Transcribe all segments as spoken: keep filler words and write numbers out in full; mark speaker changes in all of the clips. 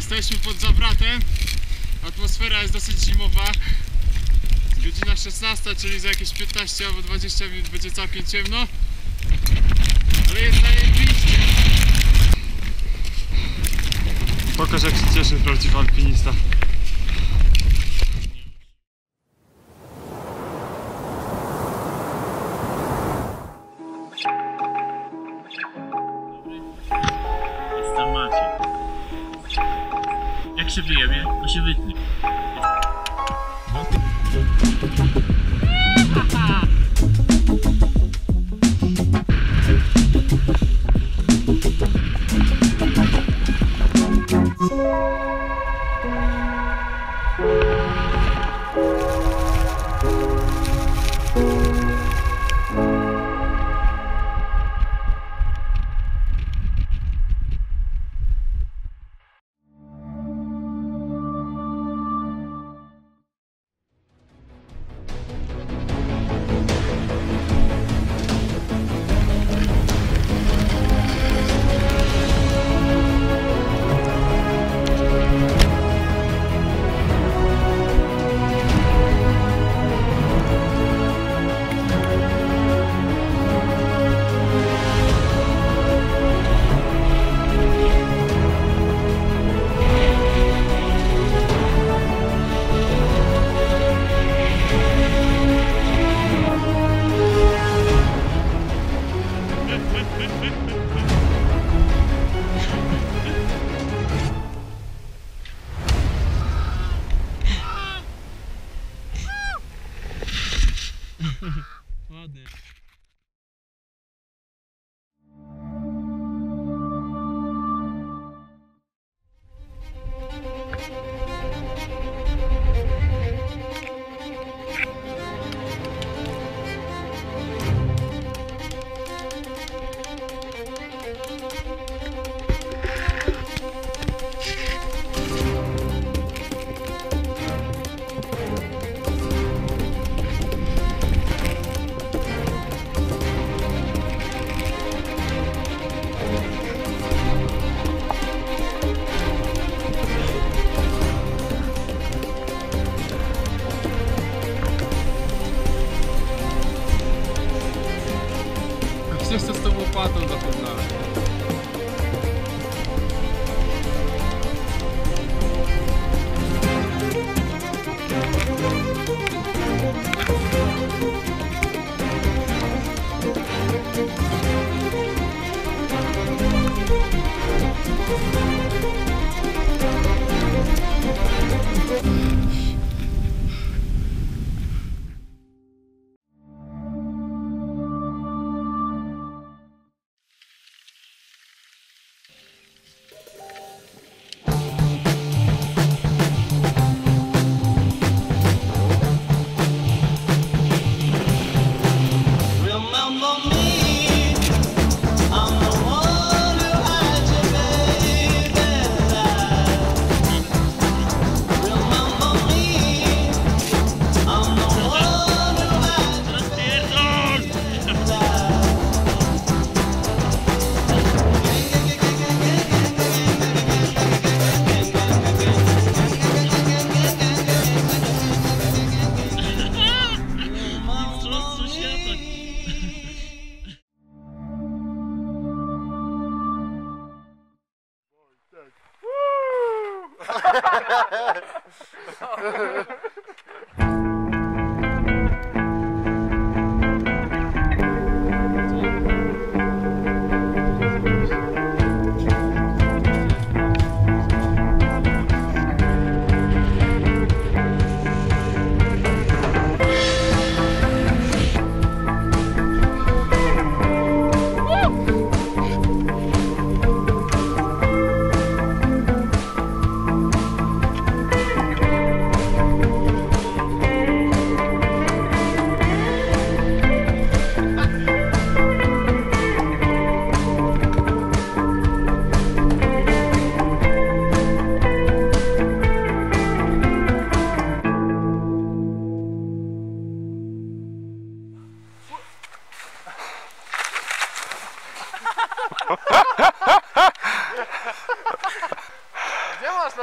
Speaker 1: Jesteśmy pod Zawratem. Atmosfera jest dosyć zimowa. Godzina szesnasta, czyli za jakieś piętnaście albo dwadzieścia minut będzie całkiem ciemno. Ale jest zajebiście. Pokaż, jak się cieszy prawdziwy alpinista.
Speaker 2: Jest tam Maciej. Jak się wyjebie, to się wytnie.
Speaker 3: Ładnie.
Speaker 1: Wszyscy z tą łopatą zapoznali.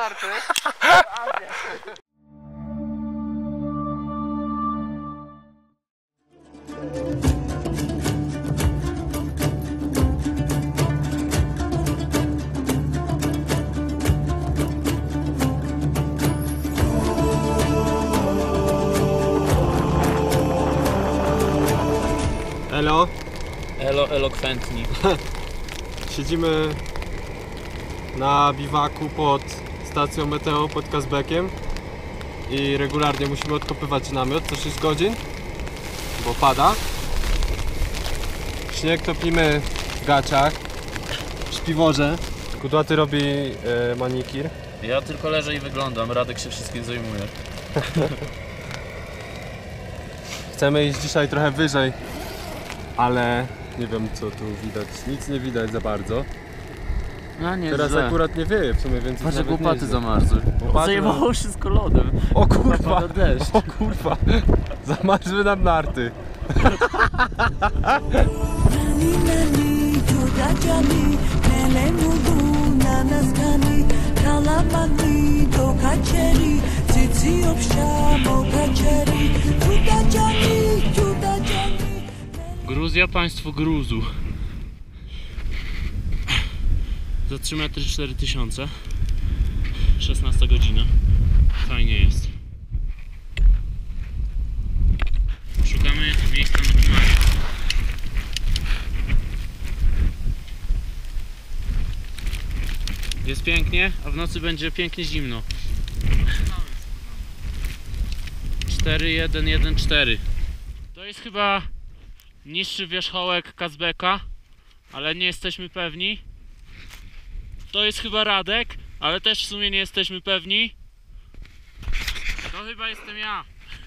Speaker 1: narty.
Speaker 3: Elo,
Speaker 2: Elo, elokwentni.
Speaker 3: siedzimy na biwaku pod stacją Meteo, pod Kazbekiem i regularnie musimy odkopywać namiot co sześć godzin, bo pada. Śnieg topimy w gaciach, w śpiworze. Kudłaty robi e, manikir.
Speaker 2: Ja tylko leżę i wyglądam, Radek się wszystkim zajmuje.
Speaker 3: Chcemy iść dzisiaj trochę wyżej, ale nie wiem co tu widać, nic nie widać za bardzo.
Speaker 2: No nie,
Speaker 3: Teraz
Speaker 2: źle.
Speaker 3: akurat nie wieje w sumie, więc
Speaker 2: Patrz,
Speaker 3: nawet
Speaker 2: jak łopaty
Speaker 3: nieźle.
Speaker 2: zamarzły.
Speaker 3: Łopaty
Speaker 2: Zajmowało wszystko lodem.
Speaker 3: O kurwa,
Speaker 2: Pada deszcz.
Speaker 3: o kurwa, zamarzły nam narty.
Speaker 2: Gruzja, państwo gruzu. Za trzy metry cztery tysiące. szesnasta godzina. Fajnie jest. Szukamy miejsca na Kimanie. Jest pięknie, a w nocy będzie pięknie zimno. cztery jeden jeden cztery. To jest chyba niższy wierzchołek Kazbeka, ale nie jesteśmy pewni. To jest chyba Radek, ale też w sumie nie jesteśmy pewni. To chyba jestem ja.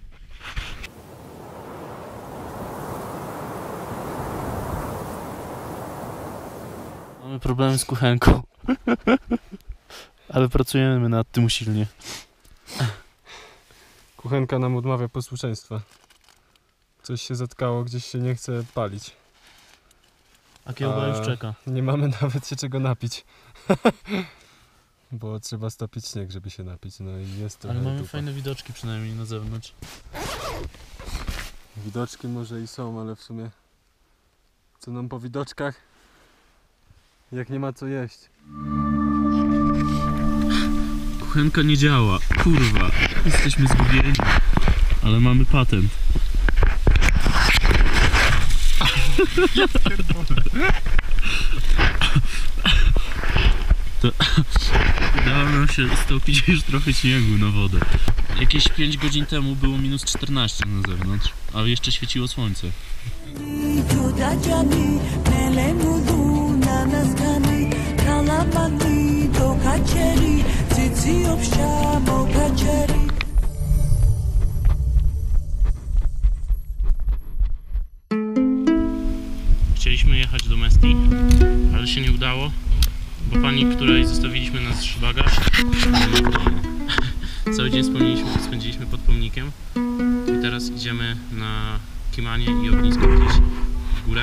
Speaker 2: Mamy problemy z kuchenką. Ale pracujemy nad tym usilnie.
Speaker 3: Kuchenka nam odmawia posłuszeństwa. Coś się zatkało, gdzieś się nie chce palić.
Speaker 2: A kiełba już czeka.
Speaker 3: Nie mamy nawet się czego napić. Bo trzeba stopić śnieg, żeby się napić. No i jest to.
Speaker 2: Ale mamy fajne widoczki przynajmniej na zewnątrz.
Speaker 3: Widoczki może i są, ale w sumie co nam po widoczkach, jak nie ma co jeść.
Speaker 2: Kuchenka nie działa. Kurwa. Jesteśmy zgubieni. Ale mamy patent. To udało nam się stopić już trochę śniegu na wodę. Jakieś pięć godzin temu było minus czternaście na zewnątrz, ale jeszcze świeciło słońce. Chcieliśmy jechać do Mesti, ale się nie udało, bo pani, której zostawiliśmy nasz bagaż, cały dzień spędziliśmy, spędziliśmy pod pomnikiem i teraz idziemy na Kimanie i ognisko gdzieś w górę.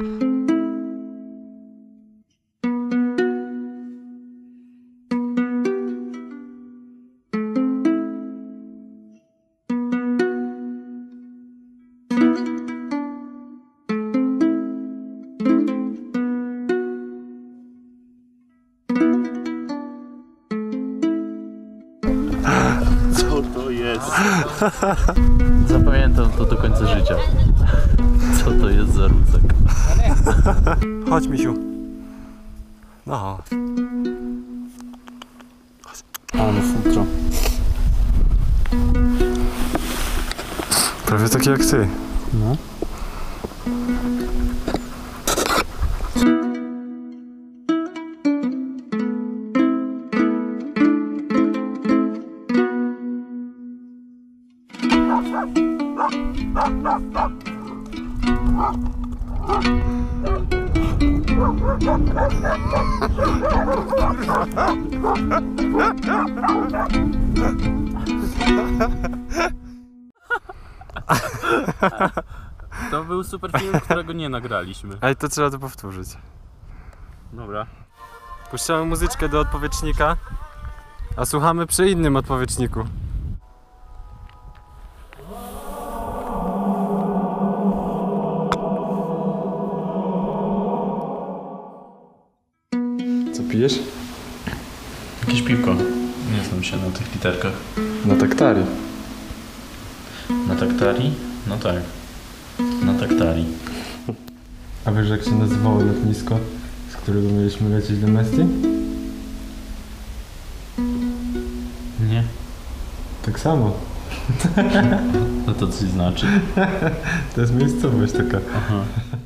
Speaker 2: Co to jest? Zapamiętam to do końca życia. Co to jest za rusak?
Speaker 3: Chodź, misiu. No.
Speaker 2: A no futro.
Speaker 3: Prawie takie jak ty.
Speaker 2: No. To był super film, którego nie nagraliśmy.
Speaker 3: Ale to trzeba to powtórzyć.
Speaker 2: Dobra.
Speaker 3: Puszczamy muzyczkę do odpowietrznika, A słuchamy przy innym odpowietrzniku. Co pijesz?
Speaker 2: Jakieś piwko. Nie znam się na tych literkach.
Speaker 3: Na taktari.
Speaker 2: Na taktari? No tak. Na taktari.
Speaker 3: A wiesz, jak się nazywało lotnisko, z którego mieliśmy lecieć do Mestii?
Speaker 2: Nie.
Speaker 3: Tak samo.
Speaker 2: No to coś znaczy.
Speaker 3: To jest miejscowość taka.
Speaker 2: Aha.